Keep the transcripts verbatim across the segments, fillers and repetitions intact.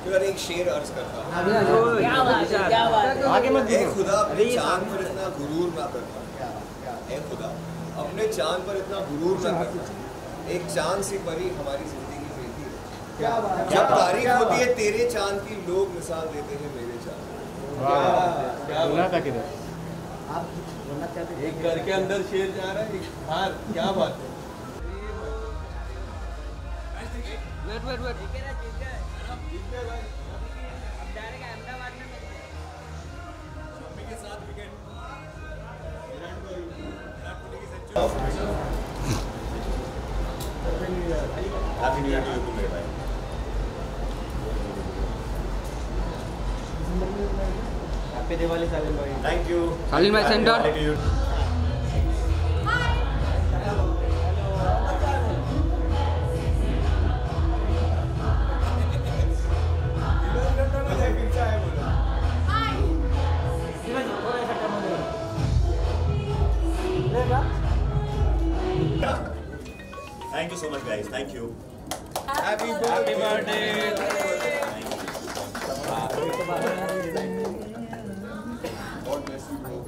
पर एक शेर अर्ज करता हूँ। क्या बात है, क्या बात है। आगे मत ए खुदा अपने चांद पर इतना गुरूर ना करना। ए खुदा अपने चांद पर इतना गुरूर ना करना। एक चांद सी परी हमारी जिंदगी में थी। जब तारीख होती है तेरे चांद की, लोग मिसाल देते हैं मेरे चांद। क्या बोला था किधर? आप बोलना चाहते हैं? एक घर के अंदर शेर जा रहा है, एक बाहर, क्या बात है। Wait wait wait happy new year to you मेरे भाई। हैप्पी दिवाली सालिम भाई। थैंक यू सालिम भाई centre. Thank you so much, guys. Thank you. Happy birthday. God bless you, bro.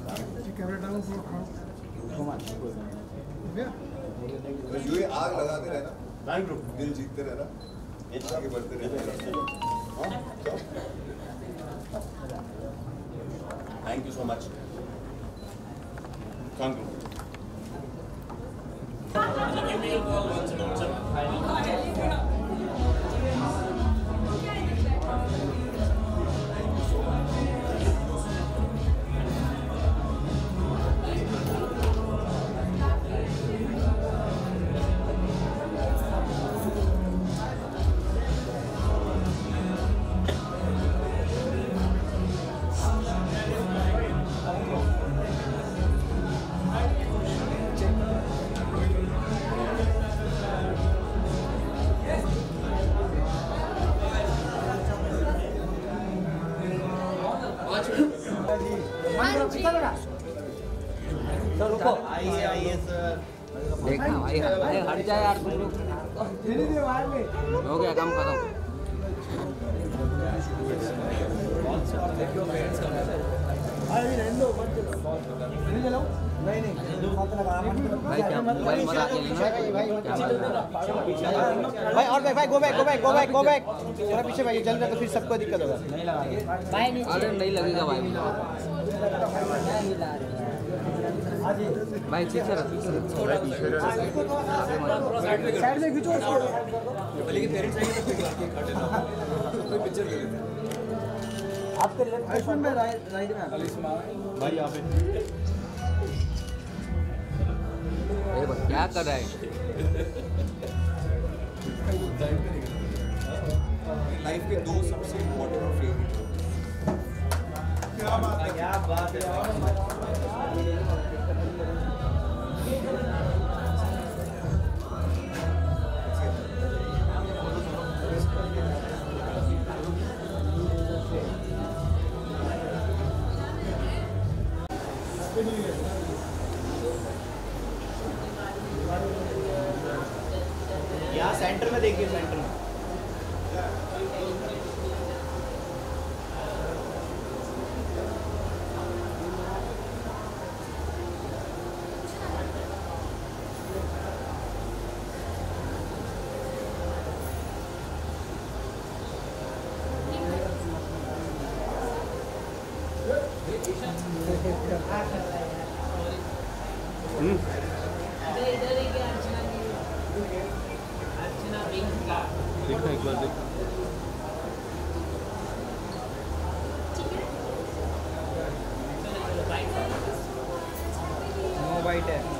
बस यूँ ही आग लगाते रहना, Thank you. दिल जीतते रहना, आगे बढ़ते रहना। Thank you so much. Thank you. Sir रुको, आइए आइए सर। देखा भाई, अरे हट जा यार तुम लोग। हो गया काम खत्म। नहीं नहीं भाई क्या मोबाइल मत आके लेना। भाई और भाई go back go back go back go back थोड़ा पीछे भाई, चल रहा तो फिर सबको दिक्कत होगा। अरे नहीं लगेगा भाई। भाई पीछे रख, थोड़ा पीछे रख। साइड में खींचो उसको। पिक्चर ले लेते हैं। आपके लेफ्ट में राइट राइट में भाई यहाँ पे अरे बस क्या कर रहा है? लाइफ के दो सबसे इम्पोर्टेंट और फेवरेट। क्या बात है, क्या बात है। यहाँ सेंटर में देखिए, सेंटर में देखना एक बार देख। नो वाइट है।